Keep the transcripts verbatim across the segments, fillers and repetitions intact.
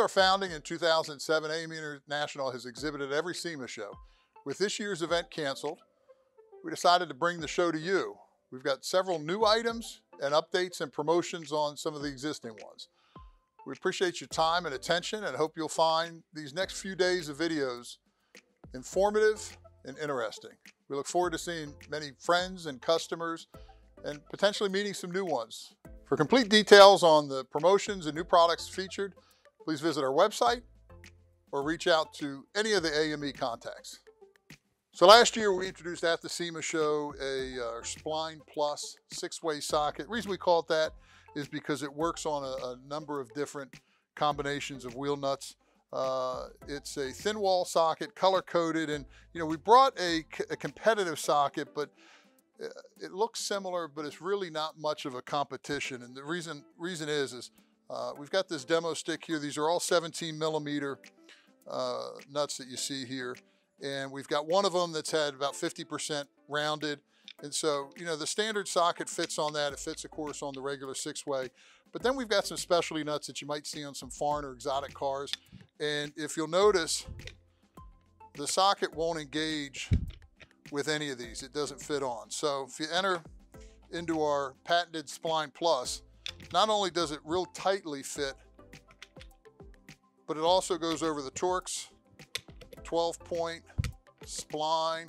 our founding in two thousand seven, A M E International has exhibited at every SEMA show. With this year's event canceled, we decided to bring the show to you. We've got several new items and updates and promotions on some of the existing ones. We appreciate your time and attention and hope you'll find these next few days of videos informative and interesting. We look forward to seeing many friends and customers and potentially meeting some new ones. For complete details on the promotions and new products featured, please visit our website or reach out to any of the A M E contacts. So last year we introduced at the SEMA show a uh, Spline Plus six-way socket. The reason we call it that is because it works on a, a number of different combinations of wheel nuts. Uh, it's a thin wall socket, color coded, and you know we brought a, a competitive socket, but it looks similar, but it's really not much of a competition. And the reason reason is is uh, we've got this demo stick here. These are all seventeen millimeter uh, nuts that you see here, and we've got one of them that's had about fifty percent rounded. And so, you know, the standard socket fits on that. It fits, of course, on the regular six-way. But then we've got some specialty nuts that you might see on some foreign or exotic cars. And if you'll notice, the socket won't engage with any of these. It doesn't fit on. So if you enter into our patented Spline Plus, not only does it real tightly fit, but it also goes over the Torx, twelve point, spline,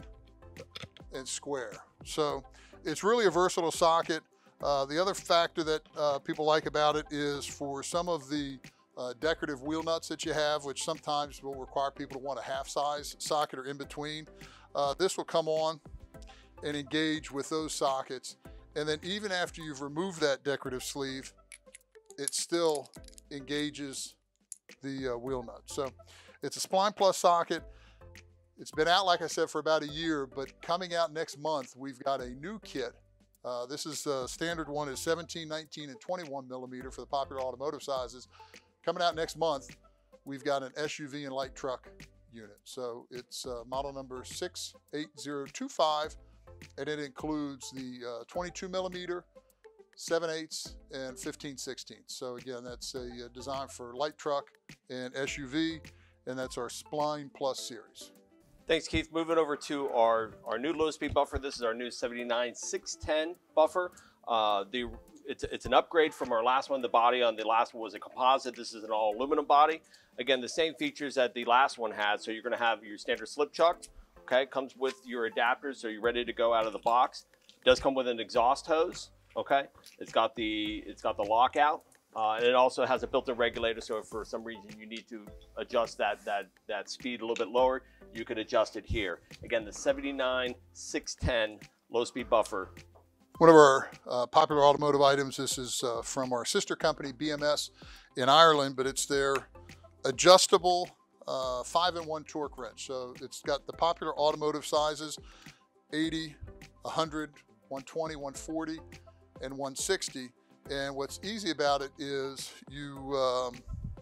and square. So it's really a versatile socket. Uh, the other factor that uh, people like about it is for some of the uh, decorative wheel nuts that you have, which sometimes will require people to want a half size socket or in between. Uh, this will come on and engage with those sockets. And then even after you've removed that decorative sleeve, it still engages the uh, wheel nut. So it's a Spline Plus socket. It's been out, like I said, for about a year, but coming out next month, we've got a new kit. Uh, this is the standard one is seventeen, nineteen, and twenty-one millimeter for the popular automotive sizes. Coming out next month, we've got an S U V and light truck unit. So it's uh, model number six eight zero two five, and it includes the uh, twenty-two millimeter, seven eighths, and fifteen sixteenths. So again, that's a, a design for light truck and S U V, and that's our Spline Plus series. Thanks, Keith. Moving over to our, our new low-speed buffer. This is our new seventy-nine six ten buffer. Uh, the it's, it's an upgrade from our last one. The body on the last one was a composite. This is an all aluminum body. Again, the same features that the last one had. So you're going to have your standard slip chuck. Okay, comes with your adapters, so you're ready to go out of the box. It does come with an exhaust hose. Okay, it's got the it's got the lockout. Uh, and it also has a built-in regulator, so if for some reason you need to adjust that, that, that speed a little bit lower, you can adjust it here. Again, the seventy-nine six ten low-speed buffer. One of our uh, popular automotive items, this is uh, from our sister company, B M S, in Ireland, but it's their adjustable uh, five in one torque wrench. So it's got the popular automotive sizes, eighty, one hundred, one twenty, one forty, and one sixty. And what's easy about it is you um,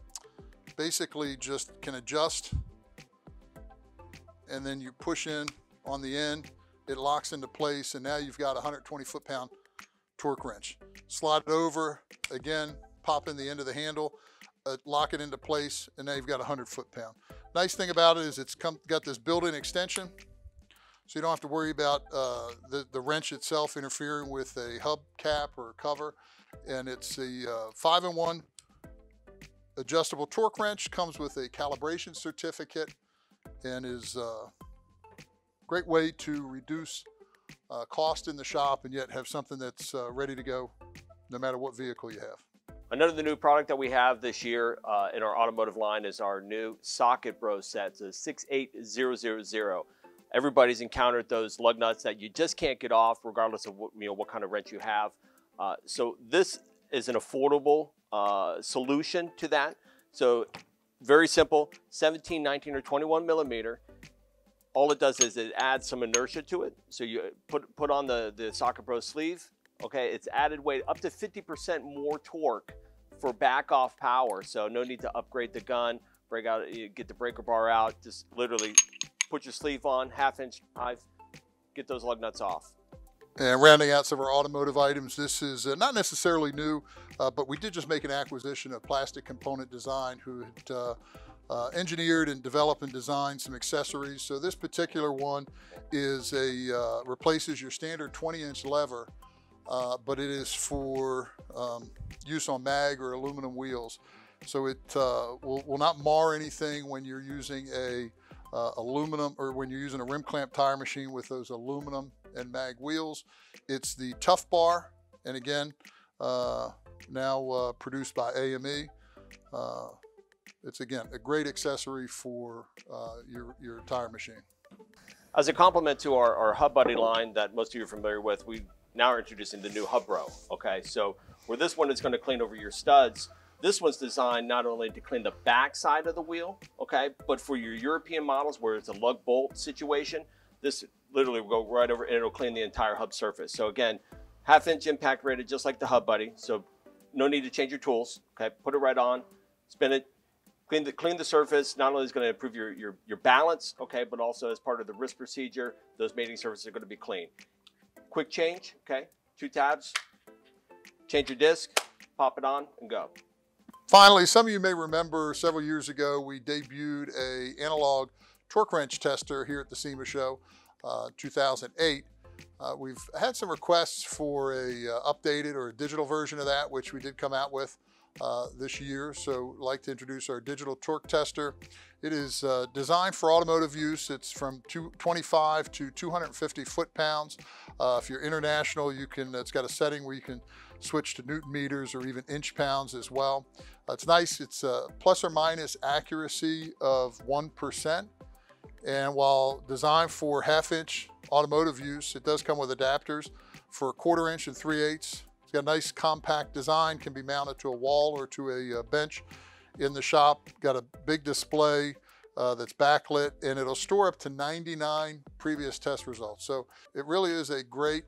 basically just can adjust, and then you push in on the end, it locks into place, and now you've got a one hundred twenty foot-pound torque wrench. Slide it over, again, pop in the end of the handle, uh, lock it into place, and now you've got a one hundred foot-pound. Nice thing about it is it's come, got this built-in extension, so you don't have to worry about uh, the, the wrench itself interfering with a hub cap or cover. And it's a uh, five in one adjustable torque wrench, comes with a calibration certificate, and is a great way to reduce uh, cost in the shop and yet have something that's uh, ready to go no matter what vehicle you have. Another new product that we have this year uh, in our automotive line is our new Socket Bro set, the six eight zero zero zero. Everybody's encountered those lug nuts that you just can't get off regardless of what, you know, what kind of wrench you have. Uh, so this is an affordable uh, solution to that. So very simple, seventeen, nineteen, or twenty-one millimeter. All it does is it adds some inertia to it. So you put, put on the, the Socket Bro sleeve, okay? It's added weight, up to fifty percent more torque for back off power. So no need to upgrade the gun, break out, get the breaker bar out, just literally put your sleeve on, half inch, five, get those lug nuts off. And rounding out some of our automotive items, this is uh, not necessarily new, uh, but we did just make an acquisition of Plastic Component Design, who had uh, uh, engineered and developed and designed some accessories. So this particular one is a uh, replaces your standard twenty inch lever, uh, but it is for um, use on mag or aluminum wheels. So it uh, will, will not mar anything when you're using a uh, aluminum, or when you're using a rim clamp tire machine with those aluminum and mag wheels. It's the Tough Bar, and again, uh, now uh, produced by A M E. Uh, it's again a great accessory for uh, your, your tire machine. As a complement to our, our Hub Buddy line that most of you are familiar with, we now are introducing the new Hub Row. Okay, so where this one is going to clean over your studs, this one's designed not only to clean the back side of the wheel, okay, but for your European models where it's a lug bolt situation, this literally will go right over and it'll clean the entire hub surface. So again, half inch impact rated, just like the Hub Buddy. So no need to change your tools. Okay, put it right on, spin it, clean the clean the surface. Not only is it going to improve your your your balance, okay, but also as part of the wrist procedure, those mating surfaces are going to be clean. Quick change. Okay, two tabs. Change your disc, pop it on, and go. Finally, some of you may remember several years ago we debuted a analog torque wrench tester here at the SEMA show. Uh, two thousand eight. Uh, we've had some requests for a uh, updated or a digital version of that, which we did come out with uh, this year. So I'd like to introduce our digital torque tester. It is uh, designed for automotive use. It's from twenty-five to two hundred fifty foot-pounds. Uh, if you're international, you can. It's got a setting where you can switch to newton meters or even inch pounds as well. Uh, it's nice. It's a plus or minus accuracy of one percent. And while designed for half inch automotive use, it does come with adapters for a quarter inch and three eighths. It's got a nice compact design, can be mounted to a wall or to a uh, bench in the shop. Got a big display uh, that's backlit, and it'll store up to ninety-nine previous test results. So it really is a great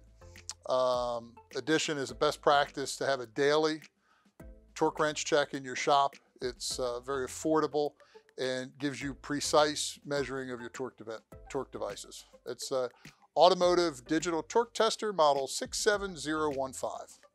um, addition. Is a best practice to have a daily torque wrench check in your shop. It's uh, very affordable and gives you precise measuring of your torque, de torque devices. It's a automotive digital torque tester model six seven zero one five.